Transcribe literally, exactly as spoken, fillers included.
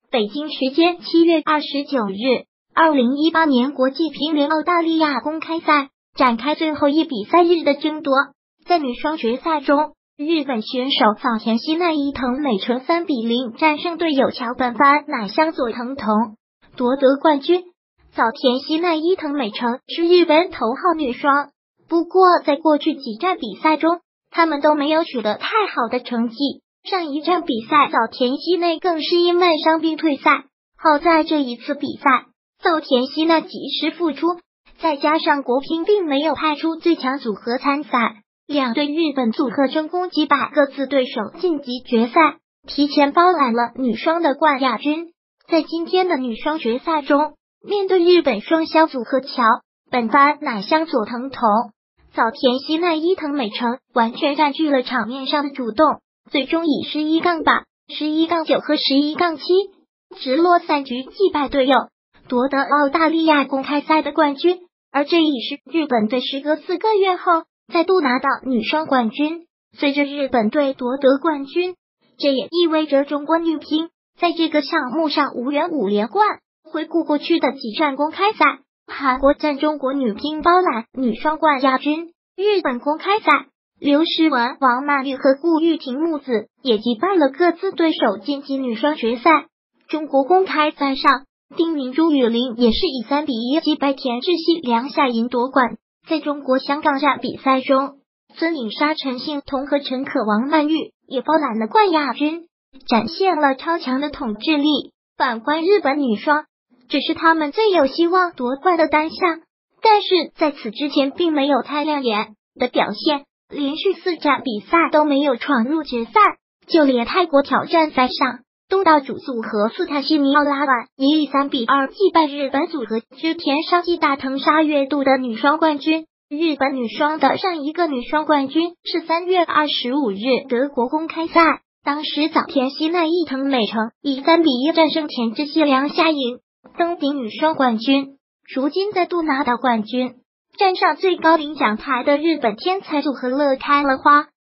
北京时间七月二十九日，二零一八年国际乒联澳大利亚公开赛展开最后一比赛日的争夺。在女双决赛中，日本选手早田希奈伊藤美诚三比零战胜队友桥本帆乃香佐藤瞳，夺得冠军。早田希奈伊藤美诚是日本头号女双，不过在过去几站比赛中，他们都没有取得太好的成绩。上一站比赛，早田希奈更是因为伤病退赛。好在这一次比赛，早田希奈及时复出，再加上国乒并没有派出最强组合参赛，两队日本组合成功击败各自对手晋级决赛，提前包揽了女双的冠亚军。在今天的女双决赛中，面对日本双销组合桥本帆乃香佐藤瞳，早田希奈伊藤美诚完全占据了场面上的主动，最终以十一杠八、十一杠九和十一杠七直落三局击败队友，夺得澳大利亚公开赛的冠军。而这也是日本队时隔四个月后再度拿到女双冠军。随着日本队夺得冠军，这也意味着中国女乒在这个项目上无缘五连冠。回顾过去的几站公开赛，韩国站中国女乒包揽女双冠亚军，日本公开赛刘诗雯、王曼玉和顾玉婷母子也击败了各自对手晋级女双决赛。中国公开赛上，丁宁朱雨玲也是以三比一击败田志希、梁夏莹夺冠。在中国香港站比赛中，孙颖莎、陈幸同和陈可、王曼玉也包揽了冠亚军，展现了超强的统治力。反观日本女双，只是他们最有希望夺冠的单项，但是在此之前并没有太亮眼的表现，连续四站比赛都没有闯入决赛。就连泰国挑战赛上，东道主组合斯坦西尼奥拉瓦也以三比二击败日本组合织田沙纪大藤沙月度的女双冠军。日本女双的上一个女双冠军是三月二十五日德国公开赛，当时早田希奈伊藤美诚以三比一战胜田志希、梁夏莹，登顶女双冠军。如今再度拿到冠军，站上最高领奖台的日本天才组合乐开了花。